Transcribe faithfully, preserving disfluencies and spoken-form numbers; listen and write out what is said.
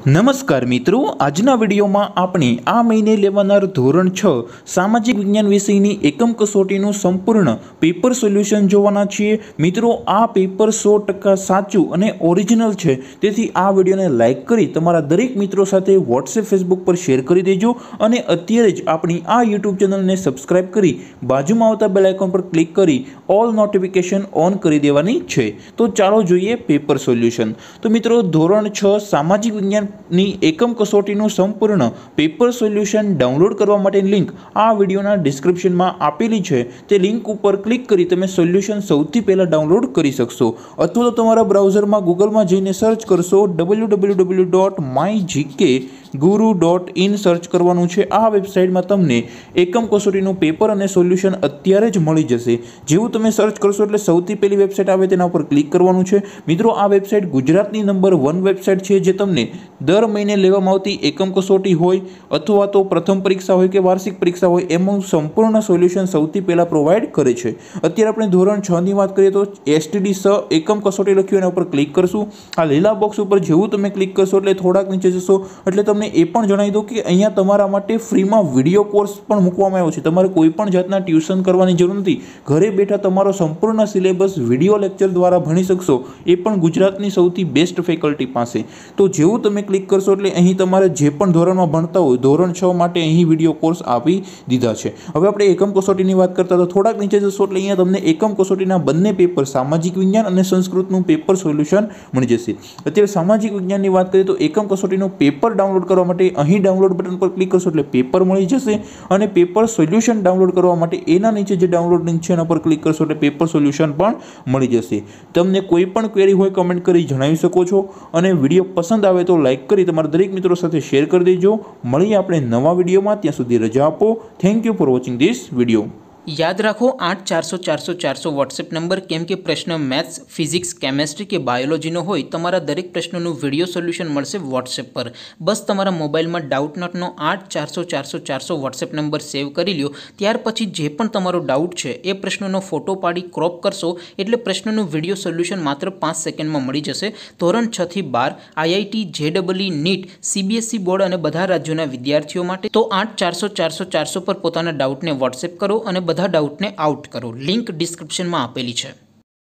नमस्कार मित्रों, आजना विडियो में आपणे आ महीने लेवानार धोरण छ सामाजिक विज्ञान विषयनी एकम कसोटीनुं संपूर्ण पेपर सोल्यूशन जोवाना छीए। मित्रों, आ पेपर सौ टका साचुं अने ओरिजिनल छे, तेथी आ विडियोने लाइक करी तमारा दरेक मित्रों साथे व्हाट्सएप फेसबुक पर शेर करी देजो अने अत्यारे ज आपणी आ यूट्यूब चेनलने सब्सक्राइब करी बाजुमां आवता बेल आइकन पर क्लिक करी ऑल नोटिफिकेशन ऑन करी देवानी छे। तो चालो जोईए पेपर सोल्यूशन। तो मित्रों, धोरण छ सामाजिक विज्ञान ની એકમ કસોટીનું સંપૂર્ણ પેપર સોલ્યુશન ડાઉનલોડ કરવા માટેની લિંક આ વિડિયોના ડિસ્ક્રિપ્શનમાં આપેલી છે। તે લિંક ઉપર ક્લિક કરી તમે સોલ્યુશન સૌથી પહેલા ડાઉનલોડ કરી શકશો, અથવા તો તમારા બ્રાઉઝરમાં ગૂગલમાં જઈને સર્ચ કરશો W W W dot my GK guru dot in search કરવાનું છે। આ વેબસાઇટમાં તમને એકમ કસોટીનું પેપર અને સોલ્યુશન અત્યારે જ મળી જશે। જેવું તમે સર્ચ કરશો એટલે સૌથી પહેલી વેબસાઇટ આવે તેના ઉપર ક્લિક કરવાનું છે। મિત્રો, આ વેબસાઇટ ગુજરાતની નંબર વન વેબસાઇટ છે, જે તમને दर महीने लेवामां आवती एकम कसोटी होय अथवा तो प्रथम परीक्षा होय के वार्षिक परीक्षा होय एमां संपूर्ण सोल्यूशन सौथी पहेला प्रोवाइड करे छे। अत्यारे आपणे धोरण छ नी वात करीए तो एसटीडी स एकम कसोटी लख्युं एना पर क्लिक करशुं। आ લીલા બોક્સ ઉપર જેવું તમે ક્લિક કરશો એટલે થોડાક નીચે જશો એટલે તમને એ પણ જણાવી દઉં કે અહીંયા તમારા માટે ફ્રીમાં વિડિયો કોર્સ પણ મૂકવામાં આવ્યો છે। તમારે કોઈ પણ જાતના ટ્યુશન કરવાની જરૂર નથી, ઘરે બેઠા તમારો સંપૂર્ણ સિલેબસ વિડિયો લેક્ચર દ્વારા ભણી શકશો, એ પણ ગુજરાતની સૌથી બેસ્ટ ફેકલ્ટી પાસે। તો જેવું તમે ક્લિક કરશો એટલે અહીં તમારે જે પણ ધોરણમાં ભણતા હોય ધોરણ છ માટે અહીં વિડિયો કોર્સ આપી દીધા છે। હવે આપણે એકમ કસોટીની વાત કરતા તો થોડાક નીચે જશો એટલે અહીંયા તમને એકમ કસોટીના બંને પેપર સામાજિક વિજ્ઞાન અને સંસ્કૃતનું પેપર સોલ્યુશન મળી જશે। અત્યારે સામાજિક વિજ્ઞાનની વાત કરીએ તો એકમ કસોટીનું પેપર ડાઉનલોડ કરવા માટે અહીં ડાઉનલોડ બટન પર ક્લિક કરશો એટલે પેપર મળી જશે, અને પેપર સોલ્યુશન ડાઉનલોડ કરવા માટે એના નીચે જે ડાઉનલોડ લિંક છે એના પર ક્લિક કરશો એટલે પેપર સોલ્યુશન પણ મળી જશે। તમને કોઈ પણ ક્વેરી હોય કમેન્ટ કરી જણાવી શકો છો, અને વિડીયો પસંદ આવે તો લાઈક કરી તમારા દરેક મિત્રો સાથે શેર કરી દેજો। મળીએ આપણે નવા વિડીયોમાં, ત્યાં સુધી રજા આપો। Thank you for watching this video. याद रखो आठ चार सौ चार सौ चार सौ वॉट्सएप नंबर केम के प्रश्न मैथ्स फिजिक्स केमिस्ट्री के बायोलॉजी नो होय तमारा दरेक प्रश्नों विडियो सोल्यूशन मळशे वॉट्सएप पर। बस तमारा मोबाइल में डाउट नोटनो आठ चार सौ चार सौ चार सौ वॉट्सएप नंबर सेव करी लो। त्यार पछी जे पण तमारो डाउट छे ए प्रश्नों फोटो पाड़ी क्रॉप करशो एटले प्रश्नों विडियो सोल्यूशन मात्र पांच सेकंड में मळी जशे। धोरण छ थी बार आईआईटी जेडबलई नीट सीबीएसई बोर्ड और बधा राज्यों विद्यार्थीओ माटे तो आठ चार सौ चार सौ चार सौ पर पोताना डाउट ने वॉट्सएप करो और बधा डाउट ने आउट करो। लिंक डिस्क्रिप्शन में आपेली है।